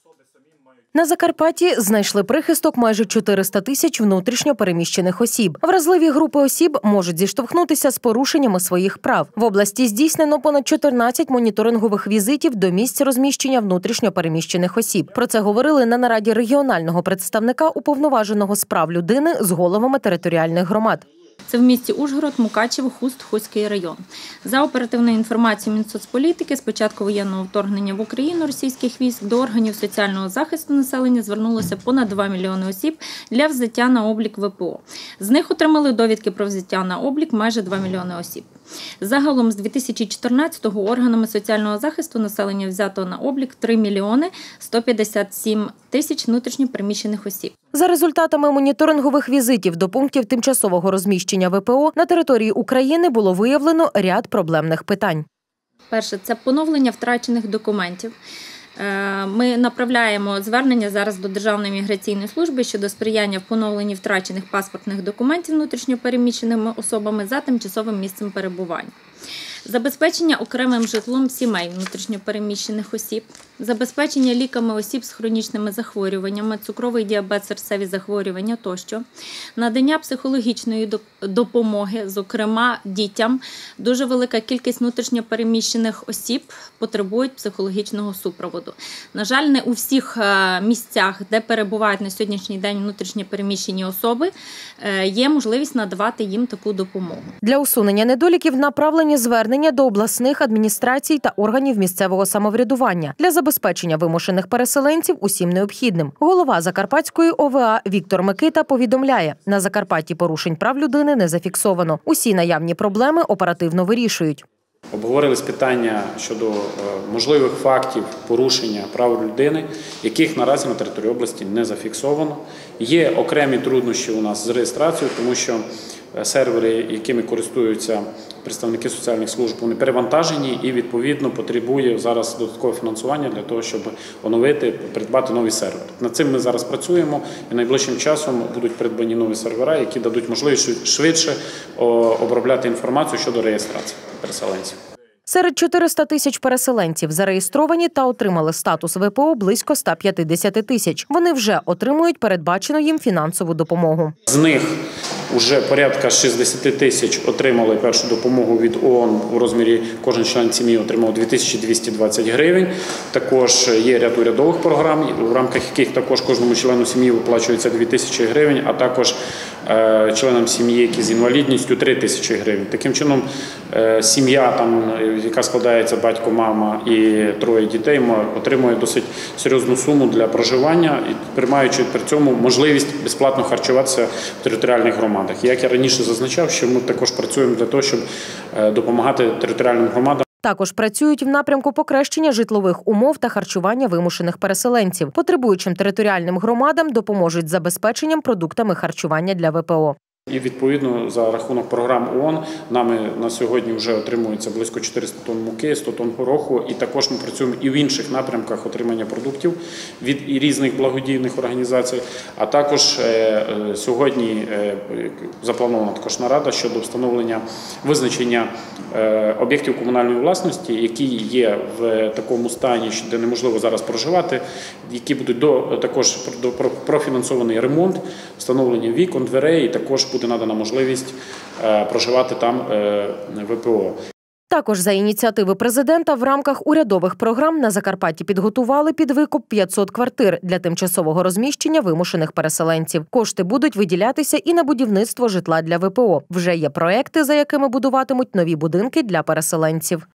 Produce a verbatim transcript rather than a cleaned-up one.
На Закарпатті знайшли прихисток майже чотириста тисяч внутрішньо переміщених осіб. Вразливі групи осіб можуть зіштовхнутися з порушеннями своїх прав. В області здійснено понад чотирнадцять моніторингових візитів до місць розміщення внутрішньо переміщених осіб. Про це говорили на нараді регіонального представника уповноваженого з прав людини з головами територіальних громад. Це в місті Ужгород, Мукачево, Хуст, Хуський район. За оперативною інформацією Мінсоцполітики, з початку воєнного вторгнення в Україну російських військ до органів соціального захисту населення звернулося понад два мільйони осіб для взяття на облік В П О. З них отримали довідки про взяття на облік майже два мільйони осіб. Загалом з дві тисячі чотирнадцятого органами соціального захисту населення взято на облік три мільйони сто п'ятдесят сім тисяч внутрішньо переміщених осіб. За результатами моніторингових візитів до пунктів тимчасового розміщення В П О на території України було виявлено ряд проблемних питань. Перше – це поновлення втрачених документів. Ми направляємо звернення зараз до Державної міграційної служби щодо сприяння в поновленні втрачених паспортних документів внутрішньо переміщеними особами за тимчасовим місцем перебування. Забезпечення окремим житлом сімей внутрішньо переміщених осіб, забезпечення ліками осіб з хронічними захворюваннями, цукровий діабет, серцеві захворювання тощо, надання психологічної допомоги, зокрема дітям. Дуже велика кількість внутрішньо переміщених осіб потребують психологічного супроводу. На жаль, не у всіх місцях, де перебувають на сьогоднішній день внутрішньо переміщені особи, є можливість надавати їм таку допомогу. Для усунення недоліків направлені звернення до обласних адміністрацій та органів місцевого самоврядування для забезпечення вимушених переселенців усім необхідним. Голова Закарпатської О В А Віктор Микита повідомляє, на Закарпатті порушень прав людини не зафіксовано. Усі наявні проблеми оперативно вирішують. Обговорились питання щодо можливих фактів порушення прав людини, яких наразі на території області не зафіксовано. Є окремі труднощі у нас з реєстрацією, тому що сервери, якими користуються представники соціальних служб, вони перевантажені і, відповідно, потребує зараз додаткове фінансування для того, щоб оновити, придбати нові сервери. Над цим ми зараз працюємо і найближчим часом будуть придбані нові сервера, які дадуть можливість швидше обробляти інформацію щодо реєстрації переселенців. Серед чотирьохсот тисяч переселенців зареєстровані та отримали статус В П О близько ста п'ятдесяти тисяч. Вони вже отримують передбачену їм фінансову допомогу. З них вже порядка шістдесят тисяч отримали першу допомогу від О О Н у розмірі, кожен член сім'ї отримав дві тисячі двісті двадцять гривень. Також є ряд урядових програм, в рамках яких також кожному члену сім'ї виплачується дві тисячі гривень, а також членам сім'ї, які з інвалідністю, три тисячі гривень. Таким чином, сім'я, там, яка складається батько, мама і троє дітей, отримує досить серйозну суму для проживання, приймаючи при цьому можливість безплатно харчуватися в територіальних громадах. Як я раніше зазначав, що ми також працюємо для того, щоб допомагати територіальним громадам. Також працюють в напрямку покращення житлових умов та харчування вимушених переселенців. Потребуючим територіальним громадам допоможуть з забезпеченням продуктами харчування для В П О. І, відповідно, за рахунок програм О О Н нами на сьогодні вже отримується близько чотириста тонн муки, сто тонн гороху. І також ми працюємо і в інших напрямках отримання продуктів від різних благодійних організацій. А також е, сьогодні е, запланована також нарада щодо встановлення визначення е, об'єктів комунальної власності, які є в такому стані, де неможливо зараз проживати, які будуть до, також до, профінансований ремонт, встановлення вікон, дверей, і також буде надана можливість проживати там В П О. Також за ініціативи президента в рамках урядових програм на Закарпатті підготували під викуп п'ятсот квартир для тимчасового розміщення вимушених переселенців. Кошти будуть виділятися і на будівництво житла для В П О. Вже є проекти, за якими будуватимуть нові будинки для переселенців.